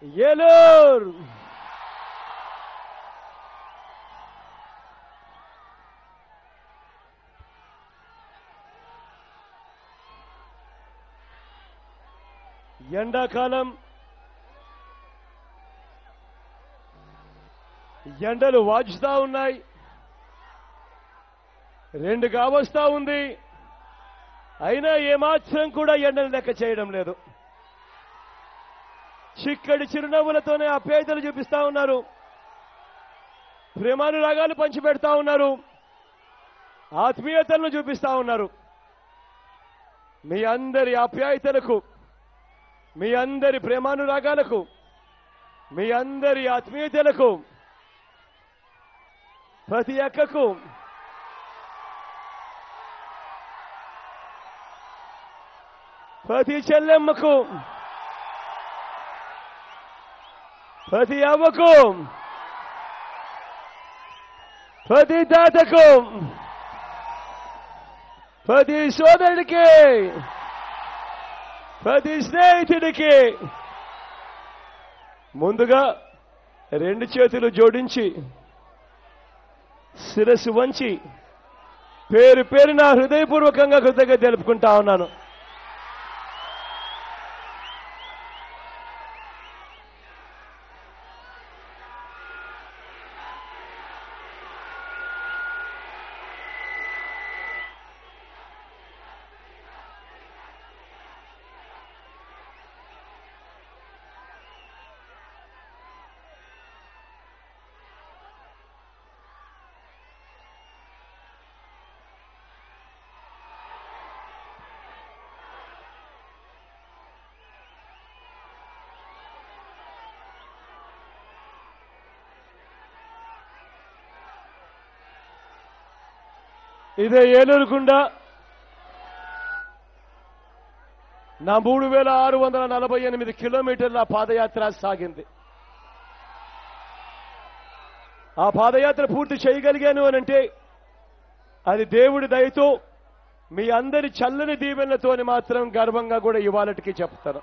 ఏలూరు ఎండాకాలం ఎండలు వాచుతా ఉన్నాయి, 2 కావస్తా ఉంది. అయినా ఏమాత్రం కూడా ఎండలు లెక్క చేయడం లేదు. చిక్కడి చిరునవ్వులతోనే ఆప్యాయతలు చూపిస్తా ఉన్నారు, ప్రేమానురాగాలు పంచిపెడతా ఉన్నారు, ఆత్మీయతలను చూపిస్తా ఉన్నారు. మీ అందరి ఆప్యాయతలకు, మీ అందరి ప్రేమానురాగాలకు, మీ అందరి ఆత్మీయతలకు, ప్రతి అక్కకు, ప్రతి చెల్లెమ్మకు, ప్రతి అవ్వకు, ప్రతి తాతకు, ప్రతి సోదరుడికి, ప్రతి స్నేహితుడికి ముందుగా 2 చేతులు జోడించి శిరస్సు వంచి పేరు పేరున హృదయపూర్వకంగా కృతజ్ఞత తెలుపుకుంటా ఉన్నాను. ఇదే ఏలూరు గుండా నా 3648 కిలోమీటర్ల పాదయాత్ర సాగింది. ఆ పాదయాత్ర పూర్తి చేయగలిగాను అనంటే అది దేవుడి దయతో, మీ అందరి చల్లని దీవెనలతోని మాత్రం గర్వంగా కూడా ఇవాళటికి చెప్తాను.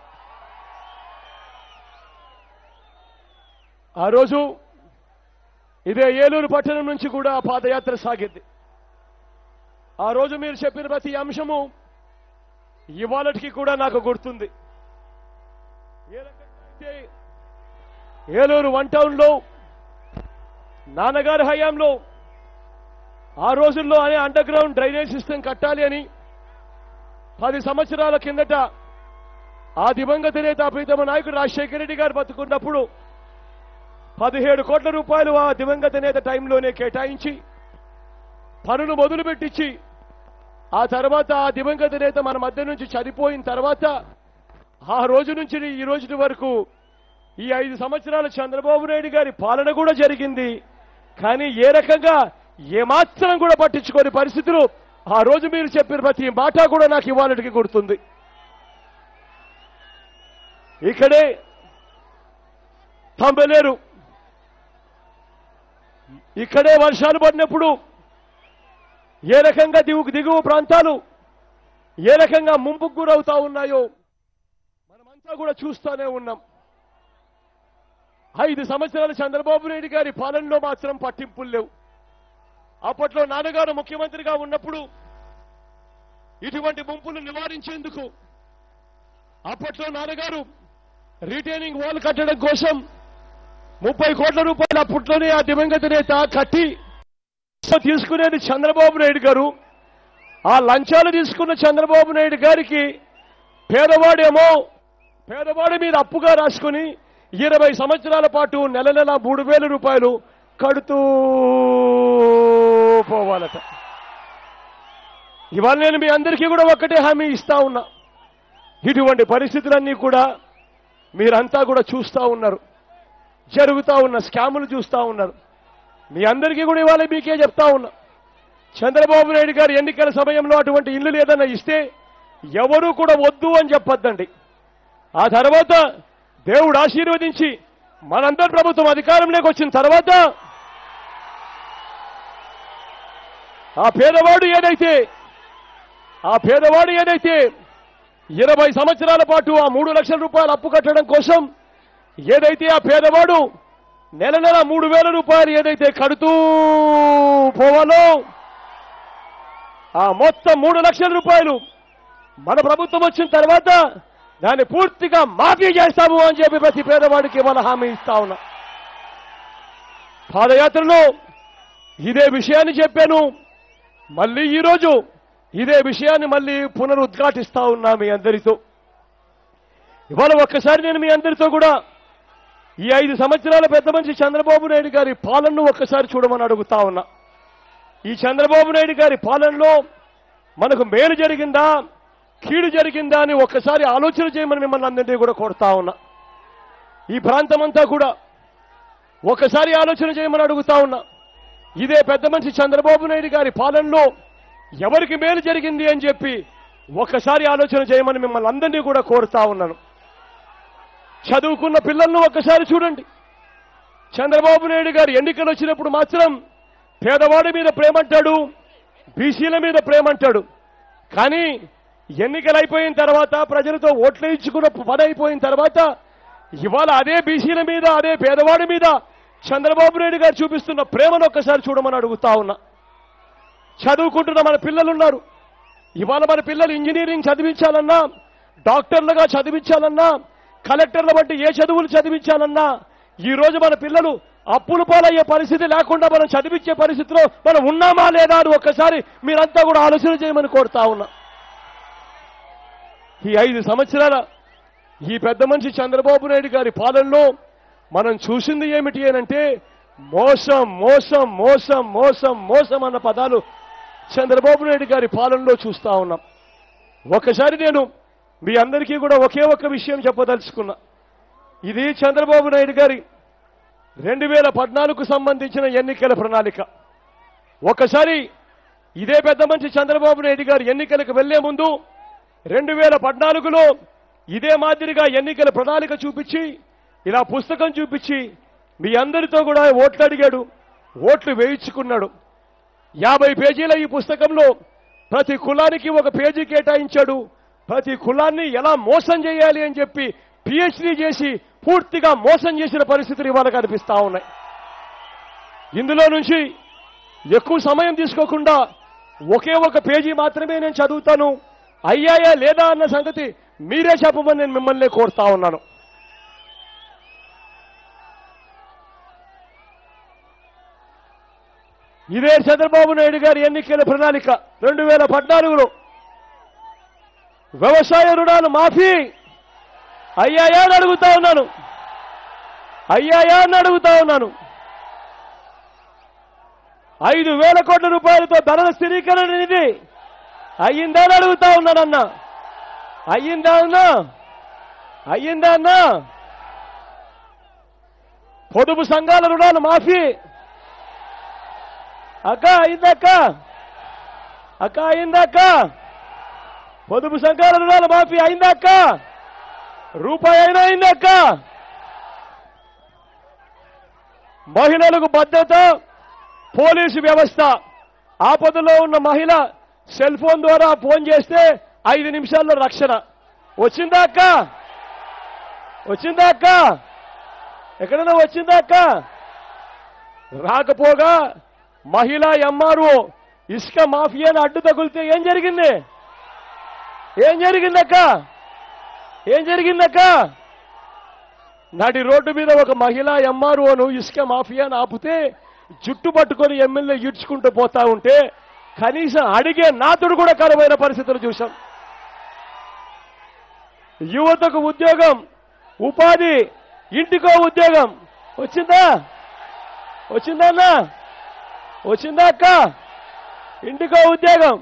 ఆ రోజు ఇదే ఏలూరు పట్టణం నుంచి కూడా ఆ పాదయాత్ర సాగింది. ఆ రోజు మీరు చెప్పిన ప్రతి అంశము ఇవాళటికి కూడా నాకు గుర్తుంది. ఏ రకంగా అయితే ఏలూరు 1 టౌన్లో నాన్నగారి హయాంలో ఆ రోజుల్లో అనే అండర్ గ్రౌండ్ డ్రైనేజ్ సిస్టమ్ కట్టాలి అని 10 సంవత్సరాల కిందట ఆ దివంగత నేత ప్రీతమ నాయకుడు రాజశేఖర రెడ్డి గారు బతుకున్నప్పుడు 17 కోట్ల రూపాయలు ఆ దివంగత నేత టైంలోనే కేటాయించి పనులు మొదలుపెట్టించి, ఆ తర్వాత ఆ దివంగత నేత మన మధ్య నుంచి చనిపోయిన తర్వాత ఆ రోజు నుంచి ఈ రోజు వరకు ఈ 5 సంవత్సరాల చంద్రబాబు నాయుడు గారి పాలన కూడా జరిగింది. కానీ ఏ రకంగా ఏమాత్రం కూడా పట్టించుకోని పరిస్థితులు ఆ రోజు మీరు చెప్పిన ప్రతి మాట కూడా నాకు ఇవాళకి గుర్తుంది. ఇక్కడే తంబెలేరు, ఇక్కడే వర్షాలు పడినప్పుడు ఏ రకంగా దిగువ ప్రాంతాలు ఏ రకంగా ముంపుకు గురవుతా ఉన్నాయో మనమంతా కూడా చూస్తూనే ఉన్నాం. 5 సంవత్సరాలు చంద్రబాబు నాయుడు గారి పాలనలో మాత్రం పట్టింపులు లేవు. అప్పట్లో నాన్నగారు ముఖ్యమంత్రిగా ఉన్నప్పుడు ఇటువంటి ముంపులు నివారించేందుకు అప్పట్లో నాన్నగారు రిటైనింగ్ వాల్ కట్టడం కోసం 30 కోట్ల రూపాయలు అప్పట్లోనే ఆ దివంగత నేత కట్టి తీసుకునేది చంద్రబాబు నాయుడు గారు. ఆ లంచాలు తీసుకున్న చంద్రబాబు నాయుడు గారికి పేదవాడి మీద అప్పుగా రాసుకుని 20 సంవత్సరాల పాటు నెల 3,000 రూపాయలు కడుతూ పోవాలట. ఇవాళ నేను మీ అందరికీ కూడా ఒక్కటే హామీ ఇస్తా ఉన్నా, ఇటువంటి పరిస్థితులన్నీ కూడా మీరంతా కూడా చూస్తూ ఉన్నారు, జరుగుతూ ఉన్న స్కాములు చూస్తూ ఉన్నారు. మీ అందరికీ కూడా ఇవాళ మీకే చెప్తా ఉన్నా, చంద్రబాబు నాయుడు గారు ఎన్నికల సమయంలో అటువంటి ఇల్లు లేదన్నా ఇస్తే ఎవరూ కూడా వద్దు అని చెప్పొద్దండి. ఆ తర్వాత దేవుడు ఆశీర్వదించి మనందరి ప్రభుత్వం అధికారంలోకి వచ్చిన తర్వాత ఆ పేదవాడు ఏదైతే 20 సంవత్సరాల పాటు ఆ 3 లక్షల రూపాయలు అప్పు కట్టడం కోసం ఏదైతే ఆ పేదవాడు నెల నెల 3,000 రూపాయలు ఏదైతే కడుతూ పోవాలో ఆ మొత్తం 3 లక్షల రూపాయలు మన ప్రభుత్వం వచ్చిన తర్వాత దాన్ని పూర్తిగా మాఫీ చేస్తాము అని చెప్పి ప్రతి పేదవాడికి మన హామీ ఇస్తా ఉన్నా. పాదయాత్రలో ఇదే విషయాన్ని చెప్పాను. మళ్ళీ ఈరోజు ఇదే విషయాన్ని మళ్ళీ పునరుద్ఘాటిస్తా ఉన్నా మీ అందరితో. ఇవాళ ఒక్కసారి నేను మీ అందరితో కూడా ఈ 5 సంవత్సరాల పెద్ద మనిషి చంద్రబాబు నాయుడు గారి పాలనను ఒక్కసారి చూడమని అడుగుతా ఉన్నా. ఈ చంద్రబాబు నాయుడు గారి పాలనలో మనకు మేలు జరిగిందా కీడు జరిగిందా అని ఒక్కసారి ఆలోచన చేయమని మిమ్మల్ని అందరినీ కూడా కోరుతా ఉన్నా. ఈ ప్రాంతం అంతా కూడా ఒకసారి ఆలోచన చేయమని అడుగుతా ఉన్నా. ఇదే పెద్ద మనిషి చంద్రబాబు నాయుడు గారి పాలనలో ఎవరికి మేలు జరిగింది అని చెప్పి ఒక్కసారి ఆలోచన చేయమని మిమ్మల్ని అందరినీ కూడా కోరుతా ఉన్నాను. చదువుకున్న పిల్లలను ఒక్కసారి చూడండి. చంద్రబాబు నాయుడు గారు ఎన్నికలు వచ్చినప్పుడు మాత్రం పేదవాడి మీద ప్రేమంటాడు, బీసీల మీద ప్రేమంటాడు. కానీ ఎన్నికలు అయిపోయిన తర్వాత ప్రజలతో ఓట్లు ఇచ్చుకున్న పని అయిపోయిన తర్వాత ఇవాళ అదే బీసీల మీద అదే పేదవాడి మీద చంద్రబాబు నాయుడు గారు చూపిస్తున్న ప్రేమను ఒక్కసారి చూడమని అడుగుతా ఉన్నా. చదువుకుంటున్న మన పిల్లలున్నారు. ఇవాళ మన పిల్లలు ఇంజనీరింగ్ చదివించాలన్నా, డాక్టర్లుగా చదివించాలన్నా, కలెక్టర్ల వంటి ఏ చదువులు చదివించాలన్నా ఈ రోజు మన పిల్లలు అప్పుల పాలయ్యే పరిస్థితి లేకుండా మనం చదివించే పరిస్థితిలో మనం ఉన్నామా లేదా అని ఒక్కసారి మీరంతా కూడా ఆలోచన చేయమని కోరుతా ఉన్నా. ఈ 5 సంవత్సరాల ఈ పెద్ద మనిషి చంద్రబాబు నాయుడు గారి పాలనలో మనం చూసింది ఏమిటి అనంటే మోసం మోసం మోసం మోసం మోసం అన్న పదాలు చంద్రబాబు నాయుడు గారి పాలనలో చూస్తా ఉన్నాం. ఒకసారి నేను మీ అందరికీ కూడా ఒకే ఒక్క విషయం చెప్పదలుచుకున్నా. ఇది చంద్రబాబు నాయుడు గారి 2014కు సంబంధించిన ఎన్నికల ప్రణాళిక. ఒకసారి ఇదే పెద్ద మనిషి చంద్రబాబు నాయుడు గారు ఎన్నికలకు వెళ్లే ముందు 2014లో ఇదే మాదిరిగా ఎన్నికల ప్రణాళిక చూపించి ఇలా పుస్తకం చూపించి మీ అందరితో కూడా ఓట్లు అడిగాడు, ఓట్లు వేయించుకున్నాడు. 50 పేజీల ఈ పుస్తకంలో ప్రతి కులానికి ఒక పేజీ కేటాయించాడు. ప్రతి కులాన్ని ఎలా మోసం చేయాలి అని చెప్పి పిహెచ్డీ చేసి పూర్తిగా మోసం చేసిన పరిస్థితులు ఇవాళ కనిపిస్తా ఉన్నాయి. ఇందులో నుంచి ఎక్కువ సమయం తీసుకోకుండా ఒకే ఒక పేజీ మాత్రమే నేను చదువుతాను. అయ్యాయా లేదా అన్న సంగతి మీరే చెప్పమని నేను మిమ్మల్ని కోరుతా ఉన్నాను. ఇదే చంద్రబాబు నాయుడు గారి ఎన్నికల ప్రణాళిక 2014లో వ్యవసాయ రుణాలు మాఫీ అయ్యాయా అని అడుగుతా ఉన్నాను. అయ్యాయా అని అడుగుతా ఉన్నాను. 5,000 కోట్ల రూపాయలతో ధరల స్థిరీకరణ నిధి అయ్యిందా అని అడుగుతా ఉన్నానన్నా. అయ్యిందా అన్నా? అయ్యిందా అన్నా? పొదుపు సంఘాల రుణాలు మాఫీ అక్క అయిందక్క, అక్క అయిందక్క. పొదుపు సంఘాల రుణాలు మాఫీ అయిందక్క, రూపాయి అయినా అయిందక్క. మహిళలకు భద్రత, పోలీసు వ్యవస్థ. ఆపదలో ఉన్న మహిళ సెల్ ఫోన్ ద్వారా ఫోన్ చేస్తే 5 నిమిషాల్లో రక్షణ. వచ్చిందా అక్క? వచ్చిందా అక్క? ఎక్కడైనా వచ్చిందా అక్క? రాకపోగా మహిళా ఎంఆర్ఓ ఇసుక మాఫియాను అడ్డు తగులితే ఏం జరిగింది? ఏం జరిగిందక్క? ఏం జరిగిందక్క? నాటి రోడ్డు మీద ఒక మహిళా ఎంఆర్ఓను ఇసుక మాఫియాను ఆపితే జుట్టు పట్టుకొని ఎమ్మెల్యే ఈడ్చుకుంటూ పోతా ఉంటే కనీసం అడిగే నాతుడు కూడా కరువైన పరిస్థితులు చూశాం. యువతకు ఉద్యోగం, ఉపాధి, ఇంటికో ఉద్యోగం వచ్చిందా? వచ్చిందా అన్న? వచ్చిందా అక్క? ఇంటికో ఉద్యోగం.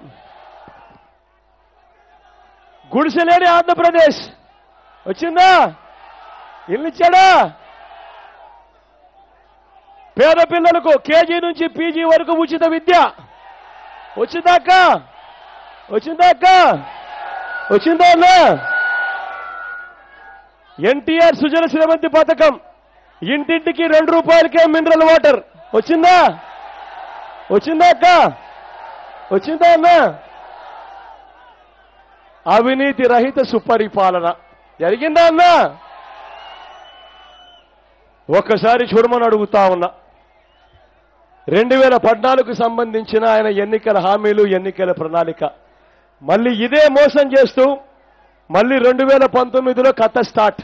గుడిసెలేని ఆంధ్రప్రదేశ్ వచ్చిందా? ఇల్లు ఇచ్చాడా? పేద పిల్లలకు కేజీ నుంచి పీజీ వరకు ఉచిత విద్య వచ్చిందా అక్క? వచ్చిందా అక్క? వచ్చిందా అన్న? ఎన్టీఆర్ సుజల శ్రీమంతి పథకం ఇంటింటికి 2 రూపాయలకే మినరల్ వాటర్ వచ్చిందా? వచ్చిందా అక్క? వచ్చిందా అన్న? అవినీతి రహిత సుపరిపాలన జరిగిందా అన్న? ఒక్కసారి చూడమని అడుగుతా ఉన్నా. 2014కు సంబంధించిన ఆయన ఎన్నికల హామీలు, ఎన్నికల ప్రణాళిక మళ్ళీ ఇదే మోసం చేస్తూ మళ్ళీ 2019లో కథ స్టార్ట్.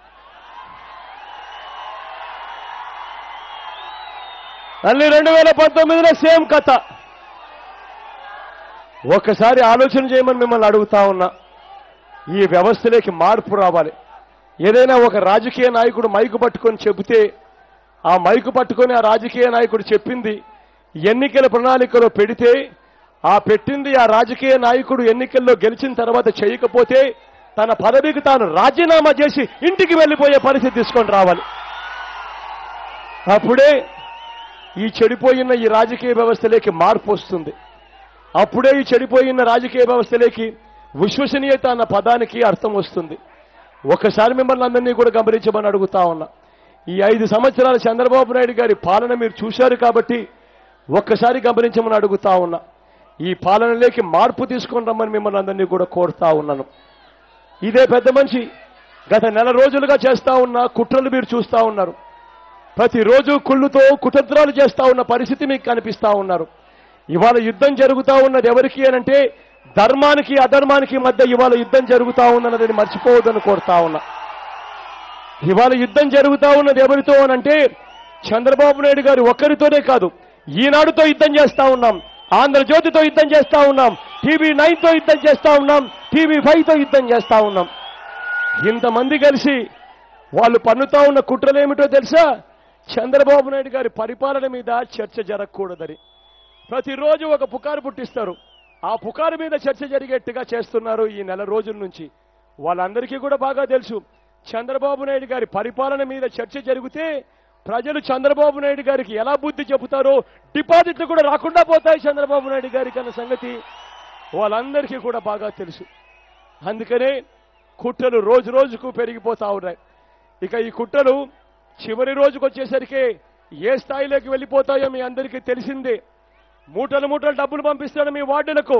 మళ్ళీ 2019లో సేమ్ కథ. ఒక్కసారి ఆలోచన చేయమని మిమ్మల్ని అడుగుతా ఉన్నా. ఈ వ్యవస్థలోకి మార్పు రావాలి. ఏదైనా ఒక రాజకీయ నాయకుడు మైకు పట్టుకొని చెబితే ఆ మైకు పట్టుకొని ఆ రాజకీయ నాయకుడు చెప్పింది ఎన్నికల ప్రణాళికలో పెడితే ఆ పెట్టింది ఆ రాజకీయ నాయకుడు ఎన్నికల్లో గెలిచిన తర్వాత చేయకపోతే తన పదవికి తాను రాజీనామా చేసి ఇంటికి వెళ్ళిపోయే పరిస్థితి తీసుకొని రావాలి. అప్పుడే ఈ చెడిపోయిన ఈ రాజకీయ వ్యవస్థలోకి మార్పు వస్తుంది. అప్పుడే ఈ చెడిపోయిన రాజకీయ వ్యవస్థలోకి విశ్వసనీయత అన్న పదానికి అర్థం వస్తుంది. ఒకసారి మిమ్మల్ని అందరినీ కూడా గమనించమని అడుగుతా ఉన్నా. ఈ 5 సంవత్సరాల చంద్రబాబు నాయుడు గారి పాలన మీరు చూశారు కాబట్టి ఒక్కసారి గమనించమని అడుగుతా ఉన్నా. ఈ పాలనలోకి మార్పు తీసుకొని రమ్మని మిమ్మల్ని అందరినీ కూడా కోరుతా ఉన్నాను. ఇదే పెద్ద మనిషి గత నెల రోజులుగా చేస్తా ఉన్న కుట్రలు మీరు చూస్తా ఉన్నారు. ప్రతిరోజు కుళ్ళుతో కుతంత్రాలు చేస్తా ఉన్న పరిస్థితి మీకు కనిపిస్తా ఉన్నారు. ఇవాళ యుద్ధం జరుగుతా ఉన్నది ఎవరికి అనంటే ధర్మానికి అధర్మానికి మధ్య ఇవాళ యుద్ధం జరుగుతా ఉన్నదని మర్చిపోవద్దని కోరుతా ఉన్నా. ఇవాళ యుద్ధం జరుగుతా ఉన్నది ఎవరితో అనంటే చంద్రబాబు నాయుడు గారు ఒక్కరితోనే కాదు, ఈనాడుతో యుద్ధం చేస్తా ఉన్నాం, ఆంధ్రజ్యోతితో యుద్ధం చేస్తా ఉన్నాం, TV9తో యుద్ధం చేస్తా ఉన్నాం, TV5తో యుద్ధం చేస్తా ఉన్నాం. ఇంతమంది కలిసి వాళ్ళు పన్నుతా ఉన్న కుట్రలేమిటో తెలుసా? చంద్రబాబు నాయుడు గారి పరిపాలన మీద చర్చ జరగకూడదని ప్రతిరోజు ఒక పుకారు పుట్టిస్తారు. ఆ పుకారు మీద చర్చ జరిగేట్టుగా చేస్తున్నారు ఈ నెల రోజుల నుంచి. వాళ్ళందరికీ కూడా బాగా తెలుసు చంద్రబాబు నాయుడు గారి పరిపాలన మీద చర్చ జరిగితే ప్రజలు చంద్రబాబు నాయుడు గారికి ఎలా బుద్ధి చెబుతారో, డిపాజిట్లు కూడా రాకుండా పోతాయి చంద్రబాబు నాయుడు గారికి అన్న సంగతి వాళ్ళందరికీ కూడా బాగా తెలుసు. అందుకనే కుట్రలు రోజు రోజుకు పెరిగిపోతా ఉన్నాయి. ఇక ఈ కుట్రలు చివరి రోజుకు వచ్చేసరికి ఏ స్థాయిలోకి వెళ్ళిపోతాయో మీ అందరికీ తెలిసిందే. మూటలు మూటలు డబ్బులు పంపిస్తాడు మీ వార్డులకు,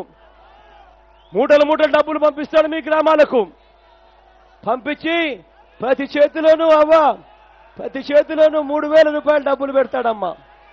మూటలు మూటలు డబ్బులు పంపిస్తాడు మీ గ్రామాలకు. పంపించి ప్రతి చేతిలోనూ ప్రతి చేతిలోనూ 3,000 రూపాయలు డబ్బులు పెడతాడమ్మా.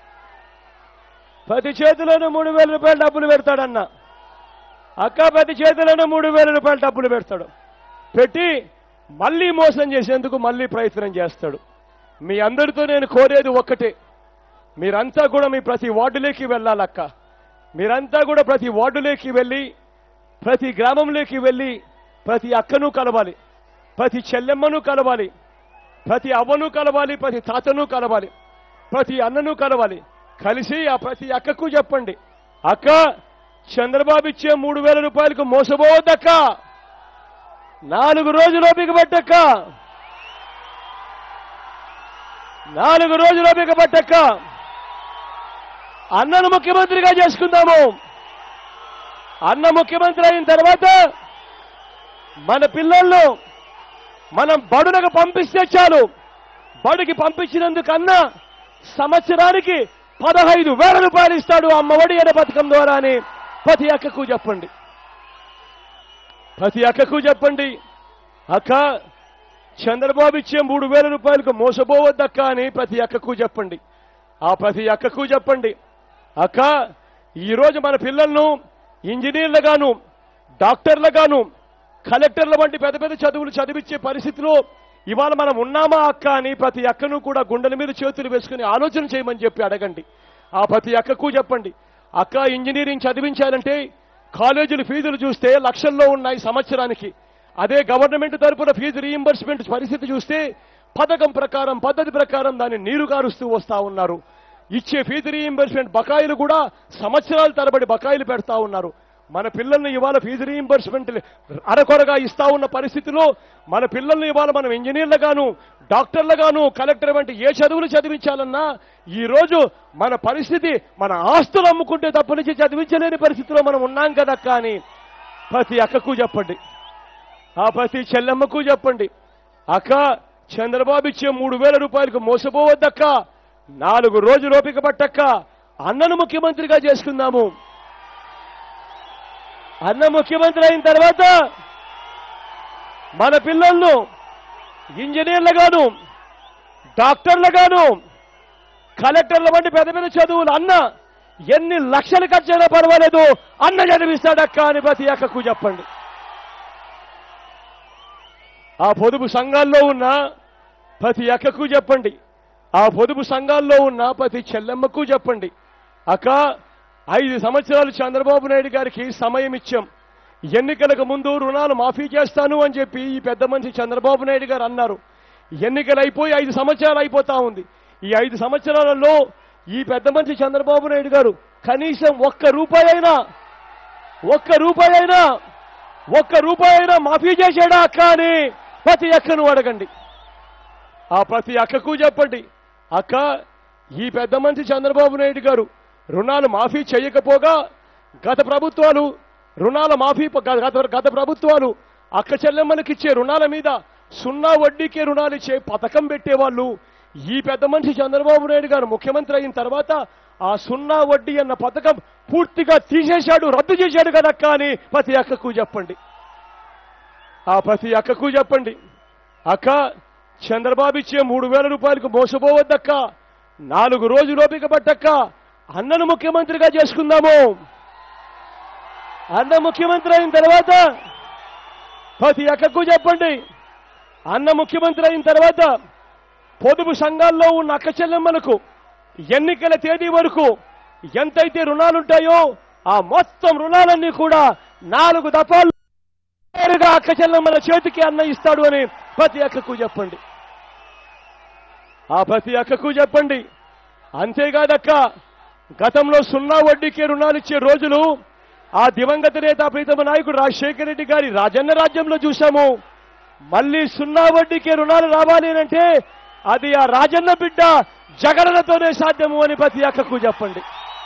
ప్రతి చేతిలోనూ 3,000 రూపాయలు డబ్బులు పెడతాడన్న అక్క. ప్రతి చేతిలోనూ 3,000 రూపాయలు డబ్బులు పెడతాడు. పెట్టి మళ్ళీ మోసం చేసేందుకు మళ్ళీ ప్రయత్నం చేస్తాడు. మీ అందరితో నేను కోరేది ఒక్కటే, మీరంతా కూడా మీ ప్రతి వార్డులోకి వెళ్ళాలక్క. మీరంతా కూడా ప్రతి వార్డులోకి వెళ్ళి ప్రతి గ్రామంలోకి వెళ్ళి ప్రతి అక్కను కలవాలి, ప్రతి చెల్లెమ్మను కలవాలి, ప్రతి అవ్వను కలవాలి, ప్రతి తాతను కలవాలి, ప్రతి అన్నను కలవాలి. కలిసి ఆ ప్రతి అక్కకు చెప్పండి, అక్క చంద్రబాబు ఇచ్చే 3,000 రూపాయలకు మోసపోవద్దక్క, 4 రోజులు ఓపిక పట్టక్క, 4 రోజులు ఓపిక పట్టక్క. అన్నను ముఖ్యమంత్రిగా చేసుకుందాము. అన్న ముఖ్యమంత్రి అయిన తర్వాత మన పిల్లలను మనం బడులకు పంపిస్తే చాలు. బడికి పంపించినందుకన్నా సంవత్సరానికి 15,000 రూపాయలు ఇస్తాడు అమ్మఒడి అనే పథకం ద్వారా అని ప్రతి అక్కకు చెప్పండి. ప్రతి అక్కకు చెప్పండి, అక్క చంద్రబాబు ఇచ్చే 3,000 రూపాయలకు మోసపోవద్దక్క అని ప్రతి అక్కకు చెప్పండి. ఆ ప్రతి అక్కకు చెప్పండి, అక్క ఈరోజు మన పిల్లలను ఇంజనీర్లుగాను, డాక్టర్లుగాను, కలెక్టర్ల వంటి పెద్ద పెద్ద చదువులు చదివించే పరిస్థితిలో ఇవాళ మనం ఉన్నామా అక్క అని ప్రతి అక్కను కూడా గుండెల మీద చేతులు వేసుకుని ఆలోచన చేయమని చెప్పి అడగండి. ఆ ప్రతి అక్కకు చెప్పండి, అక్క ఇంజనీరింగ్ చదివించాలంటే కాలేజీల ఫీజులు చూస్తే లక్షల్లో ఉన్నాయి సంవత్సరానికి. అదే గవర్నమెంట్ తరపున ఫీజు రీయింబర్స్మెంట్ పరిస్థితి చూస్తే పథకం ప్రకారం పద్ధతి ప్రకారం దాన్ని నీరు గారుస్తూ వస్తా ఉన్నారు. ఇచ్చే ఫీజు రీయింబర్స్మెంట్ బకాయిలు కూడా సంవత్సరాల తరబడి బకాయిలు పెడతా ఉన్నారు. మన పిల్లల్ని ఇవాళ ఫీజు రీయింబర్స్మెంట్ అరకొరగా ఇస్తా ఉన్న పరిస్థితిలో మన పిల్లల్ని ఇవాళ మనం ఇంజనీర్లుగాను, డాక్టర్లుగాను, కలెక్టర్ వంటి ఏ చదువులు చదివించాలన్నా ఈ రోజు మన పరిస్థితి మన ఆస్తులు అమ్ముకుంటే తప్ప నుంచి చదివించలేని పరిస్థితిలో మనం ఉన్నాం కదక్క అని ప్రతి అక్కకు చెప్పండి. ఆ ప్రతి చెల్లెమ్మకు చెప్పండి, అక్క చంద్రబాబు ఇచ్చే 3,000 రూపాయలకు మోసపోవద్దక్క, 4 రోజులు ఓపిక పట్టక్క, అన్నను ముఖ్యమంత్రిగా చేసుకుందాము. అన్న ముఖ్యమంత్రి అయిన తర్వాత మన పిల్లలను ఇంజనీర్లుగాను, డాక్టర్లుగాను కలెక్టర్ల వంటి పెద్ద పెద్ద చదువులు అన్న ఎన్ని లక్షలు ఖర్చైనా పర్వాలేదు అన్న చదివిస్తాడక్క అని ప్రతి అక్కకు చెప్పండి. ఆ పొదుపు సంఘాల్లో ఉన్న ప్రతి అక్కకు చెప్పండి, ఆ పొదుపు సంఘాల్లో ఉన్న ప్రతి చెల్లెమ్మకు చెప్పండి, అక్క 5 సంవత్సరాలు చంద్రబాబు నాయుడు గారికి సమయం ఇచ్చాం, ఎన్నికలకు ముందు రుణాలు మాఫీ చేస్తాను అని చెప్పి ఈ పెద్ద మనిషి చంద్రబాబు నాయుడు గారు అన్నారు. ఎన్నికలు అయిపోయి 5 సంవత్సరాలు అయిపోతా ఉంది. ఈ 5 సంవత్సరాలలో ఈ పెద్ద మనిషి చంద్రబాబు నాయుడు గారు కనీసం ఒక్క రూపాయి అయినా మాఫీ చేశాడా అక్క అని ప్రతి అక్కను అడగండి. ఆ ప్రతి అక్కకు చెప్పండి, అక్క ఈ పెద్ద మనిషి చంద్రబాబు నాయుడు గారు రుణాలు మాఫీ చేయకపోగా గత ప్రభుత్వాలు అక్క చెల్లెమ్మలకు ఇచ్చే రుణాల మీద 0 వడ్డీకే రుణాలు ఇచ్చే పథకం పెట్టేవాళ్ళు. ఈ పెద్ద మనిషి చంద్రబాబు నాయుడు గారు ముఖ్యమంత్రి అయిన తర్వాత ఆ 0 వడ్డీ అన్న పథకం పూర్తిగా తీసేశాడు, రద్దు చేశాడు కదక్క అని ప్రతి అక్కకు చెప్పండి. ఆ ప్రతి అక్కకు చెప్పండి, అక్క చంద్రబాబు ఇచ్చే 3,000 రూపాయలకు మోసపోవద్దక్క, 4 రోజులు ఓపిక పట్టక్క, అన్నను ముఖ్యమంత్రిగా చేసుకుందాము. అన్న ముఖ్యమంత్రి అయిన తర్వాత ప్రతి అక్కకు చెప్పండి, అన్న ముఖ్యమంత్రి అయిన తర్వాత పొదుపు సంఘాల్లో ఉన్న అక్క చెల్లెమ్మలకు ఎన్నికల తేదీ వరకు ఎంతైతే రుణాలుంటాయో ఆ మొత్తం రుణాలన్నీ కూడా 4 దఫాలు నేరుగా అక్క చెల్లెమ్మల చేతికి అన్న ఇస్తాడు అని ప్రతి అక్కకు చెప్పండి. ఆ ప్రతి అక్కకు చెప్పండి. అంతేకాదక్క, గతంలో 0 వడ్డీకే రుణాలు ఇచ్చే రోజులు ఆ దివంగత నేత ప్రీతమ నాయకుడు రాజశేఖర రెడ్డి గారి రాజన్న రాజ్యంలో చూశాము. మళ్ళీ 0 వడ్డీకే రుణాలు రావాలి అంటే అది ఆ రాజన్న బిడ్డ జగనన్నతోనే సాధ్యము అని ప్రతి అక్కకు చెప్పండి.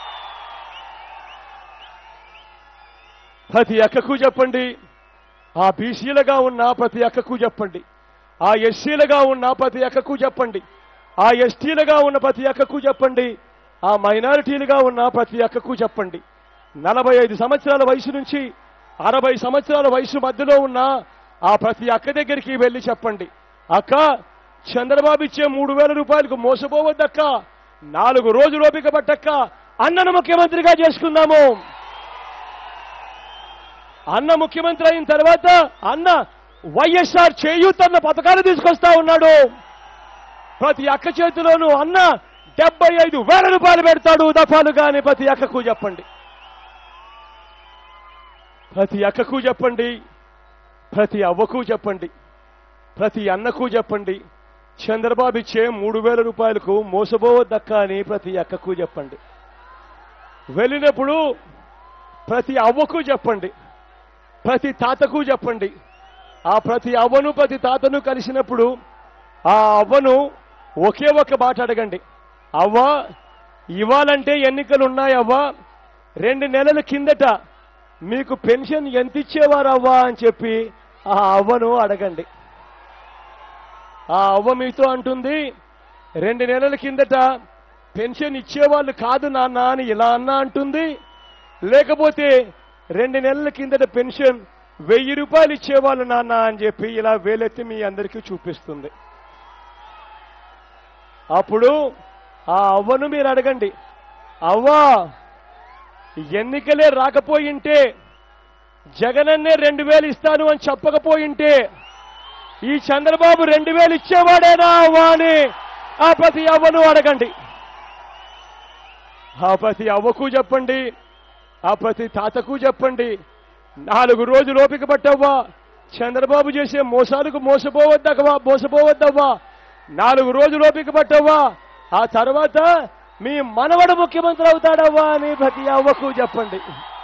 ప్రతి అక్కకు చెప్పండి. ఆ బీసీలుగా ఉన్న ప్రతి అక్కకు చెప్పండి, ఆ ఎస్సీలుగా ఉన్న ప్రతి అక్కకు చెప్పండి, ఆ ఎస్టీలుగా ఉన్న ప్రతి అక్కకు చెప్పండి, ఆ మైనారిటీలుగా ఉన్న ప్రతి అక్కకు చెప్పండి. 45 సంవత్సరాల వయసు నుంచి 60 సంవత్సరాల వయసు మధ్యలో ఉన్న ఆ ప్రతి అక్క దగ్గరికి వెళ్ళి చెప్పండి, అక్క చంద్రబాబు ఇచ్చే 3,000 రూపాయలకు మోసపోవద్దక్క, 4 రోజులు ఓపిక పట్టక్క, అన్నను ముఖ్యమంత్రిగా చేసుకుందాము. అన్న ముఖ్యమంత్రి అయిన తర్వాత అన్న వైఎస్ఆర్ చేయూత్ అన్న పథకాలు తీసుకొస్తా ఉన్నాడు. ప్రతి అక్క చేతిలోనూ అన్న 75,000 రూపాయలు పెడతాడు దఫాలుగా అని ప్రతి అక్కకు చెప్పండి. ప్రతి అక్కకు చెప్పండి, ప్రతి అవ్వకు చెప్పండి, ప్రతి అన్నకు చెప్పండి, చంద్రబాబు ఇచ్చే 3,000 రూపాయలకు మోసపోవద్దక్క అని ప్రతి అక్కకు చెప్పండి. వెళ్ళినప్పుడు ప్రతి అవ్వకు చెప్పండి, ప్రతి తాతకు చెప్పండి. ఆ ప్రతి అవ్వను ప్రతి తాతను కలిసినప్పుడు ఆ అవ్వను ఒకే ఒక్క మాట అడగండి, అవ్వ ఇవ్వాలంటే ఎన్నికలు ఉన్నాయి అవ్వ, 2 నెలల కిందట మీకు పెన్షన్ ఎంత ఇచ్చేవారు అవ్వా అని చెప్పి ఆ అవ్వను అడగండి. ఆ అవ్వ మీతో అంటుంది, 2 నెలల కిందట పెన్షన్ ఇచ్చేవాళ్ళు కాదు నాన్న అని ఇలా అన్నా అంటుంది, లేకపోతే 2 నెలల కిందట పెన్షన్ 1000 రూపాయలు ఇచ్చేవాళ్ళు నాన్న అని చెప్పి ఇలా వేలెత్తి మీ అందరికీ చూపిస్తుంది. అప్పుడు ఆ అవ్వను మీరు అడగండి, అవ్వా ఎన్నికలే రాకపోయింటే జగనన్నే 2,000 ఇస్తాను అని చెప్పకపోయింటే ఈ చంద్రబాబు 2,000 ఇచ్చేవాడేనా అవ్వా అని ఆ ప్రతి అవ్వను అడగండి. ఆ ప్రతి అవ్వకు చెప్పండి, ఆ ప్రతి తాతకు చెప్పండి, 4 రోజులు ఓపిక పట్టవ్వా, చంద్రబాబు చేసే మోసాలకు మోసపోవద్దవ్వా, 4 రోజులు ఓపిక పట్టవ్వా, ఆ తర్వాత మీ మనవడు ముఖ్యమంత్రి అవుతాడవ్వా అని ప్రతి అవ్వకు చెప్పండి.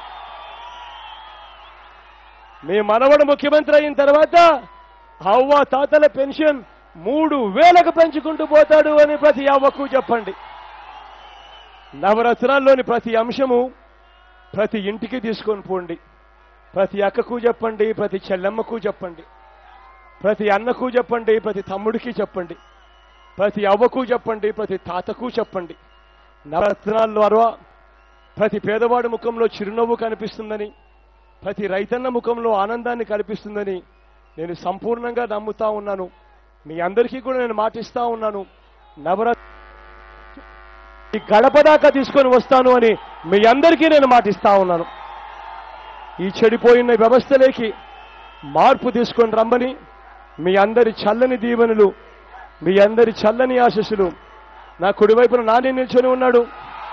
మీ మనవడు ముఖ్యమంత్రి అయిన తర్వాత అవ్వ తాతల పెన్షన్ 3,000కు పెంచుకుంటూ పోతాడు అని ప్రతి అవ్వకు చెప్పండి. నవరత్నాల్లోని ప్రతి అంశము ప్రతి ఇంటికి తీసుకొని పోండి. ప్రతి అక్కకు చెప్పండి, ప్రతి చెల్లెమ్మకు చెప్పండి, ప్రతి అన్నకు చెప్పండి, ప్రతి తమ్ముడికి చెప్పండి, ప్రతి అవ్వకు చెప్పండి, ప్రతి తాతకు చెప్పండి. నవరత్నాల ద్వారా ప్రతి పేదవాడి ముఖంలో చిరునవ్వు కనిపిస్తుందని, ప్రతి రైతన్న ముఖంలో ఆనందాన్ని కనిపిస్తుందని నేను సంపూర్ణంగా నమ్ముతా ఉన్నాను. మీ అందరికీ కూడా నేను మాటిస్తా ఉన్నాను, ఈ గడప దాకా తీసుకొని వస్తాను అని మీ అందరికీ నేను మాటిస్తా ఉన్నాను. ఈ చెడిపోయిన వ్యవస్థలోకి మార్పు తీసుకొని రమ్మని మీ అందరి చల్లని దీవెనలు, మీ అందరి చల్లని ఆశీస్సులు. నా కుడివైపున నాని నిల్చొని ఉన్నాడు.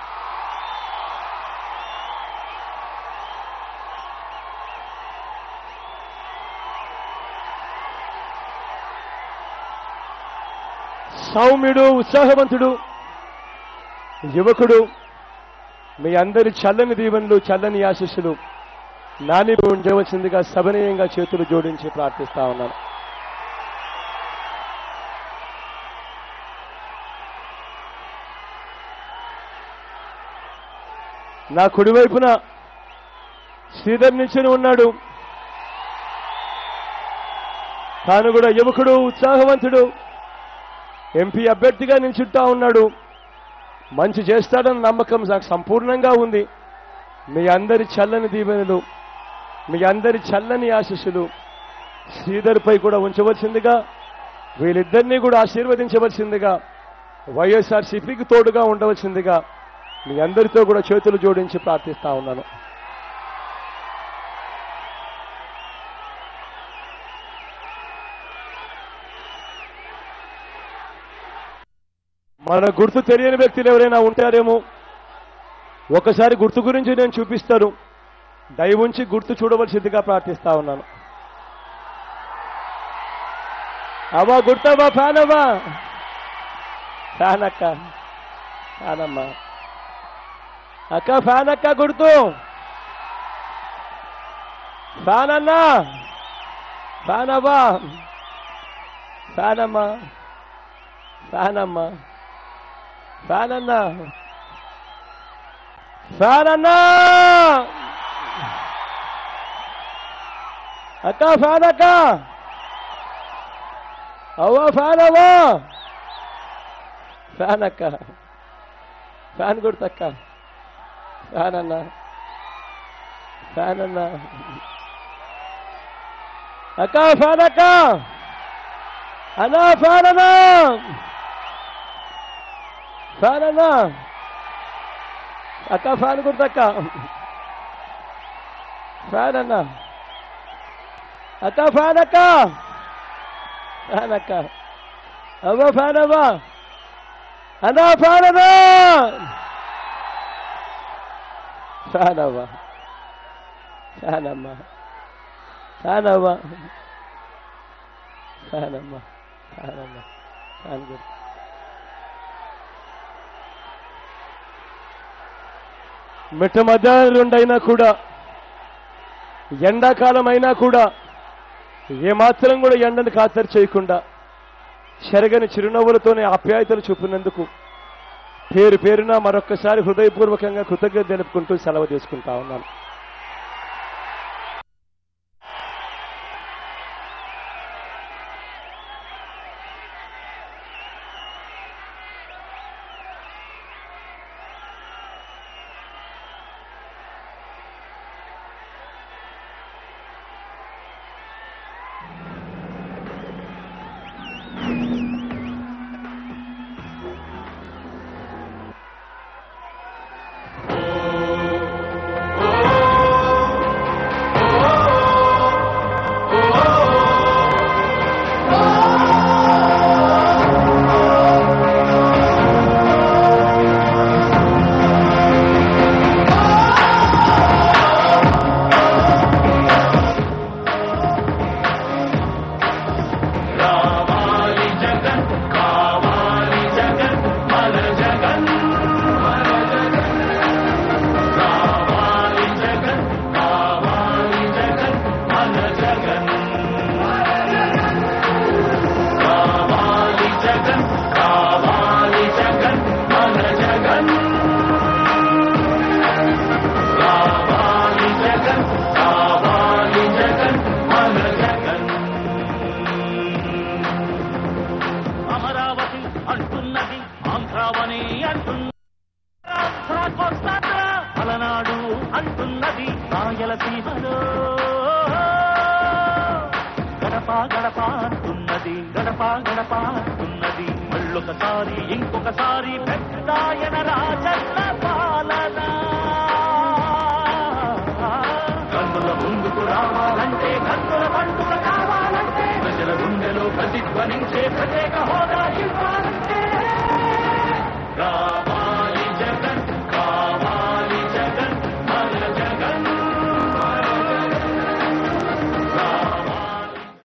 సౌమ్యుడు, ఉత్సాహవంతుడు, యువకుడు. మీ అందరి చల్లని దీవెనలు, చల్లని ఆశీస్సులు నాని ఉండవలసిందిగా సభనీయంగా చేతులు జోడించి ప్రార్థిస్తా ఉన్నాను. నా కుడివైపున శ్రీధర్ నిల్చొని ఉన్నాడు. తాను కూడా యువకుడు, ఉత్సాహవంతుడు, ఎంపీ అభ్యర్థిగా నిల్చుంటా ఉన్నాడు. మంచి చేస్తాడన్న నమ్మకం నాకు సంపూర్ణంగా ఉంది. మీ అందరి చల్లని దీవెనలు, మీ అందరి చల్లని ఆశీస్సులు శ్రీధర్పై కూడా ఉంచవలసిందిగా, వీళ్ళిద్దరినీ కూడా ఆశీర్వదించవలసిందిగా, వైఎస్ఆర్సీపీకి తోడుగా ఉండవలసిందిగా మీ అందరితో కూడా చేతులు జోడించి ప్రార్థిస్తా ఉన్నాను. మన గుర్తు తెలియని వ్యక్తులు ఎవరైనా ఉంటారేమో. ఒకసారి గుర్తు గురించి నేను చూపిస్తాను. దయవుంచి గుర్తు చూడవలసిందిగా ప్రార్థిస్తా ఉన్నాను. అవ్వా గుర్తవ్వా, ఫ్యాన్ అవ్వా, ఫ్యాన్ అక్క, ఫ్యాన్ అమ్మా, అక్క ఫ్యాన్ అక్క, గుర్తు ఫ్యాన్ అన్నా, ఫ్యాన్ అవ్వా, ఫ్యాన్ అమ్మా, ఫ్యాన్ అమ్మా, ఫ్యాన్ అన్నా, ఫ్యాన్ అన్నా, అక్క ఫ్యాన్ అక్క, అవ్వా ఫ్యాన్ అవ్వా, ఫ్యాన్ అక్క, ఫ్యాన్ గుర్తక్క, ఫ్యాన్ అన్నా, ఫ్యాన్ అన్నా, అక్క ఫ్యాన్ అక్క, అన్నా ఫ్యాన్ అన్నా, ఫ్యాన్ అన్నా, అక్క ఫ్యాన్ గుర్తక్క, ఫ్యాన్ అన్నా, అక్క ఫ్యాన్ అక్క, ఫ్యాన్ అక్క, అవ్వ ఫ్యాన్ అవ్వ, అన్నా ఫ్యాన్ అన్నా, ఫ్యాన్ అవ్వ, ఫ్యాన్ అమ్మ, ఫ్యాన్ అవ్వ, ఫ్యాన్ అమ్మ, ఫ్యాన్ అమ్మ, ఫ్యాన్ గుర్తు. మిట్ట మధ్యాహ్నం కూడా, ఎండాకాలం అయినా కూడా ఏమాత్రం కూడా ఎండను ఖాతరు చేయకుండా చెరగని చిరునవ్వులతోనే ఆప్యాయతలు చూపినందుకు పేరు పేరున మరొక్కసారి హృదయపూర్వకంగా కృతజ్ఞత తెలుపుకుంటూ సెలవు తీసుకుంటా ఉన్నాను. అంటున్నది రాయలసీమలో గడప గడప అంటున్నది, గడప గడప అంటున్నది. మళ్ళొకసారి ఇంకొకసారి పెద్దాయన రాజన్న పాలన కన్నుల ముందుకు రావాలంటే కన్నుల పండుగ కావాలంటే ప్రజల గుండెలో ప్రతిధ్వనించే ప్రత్యేక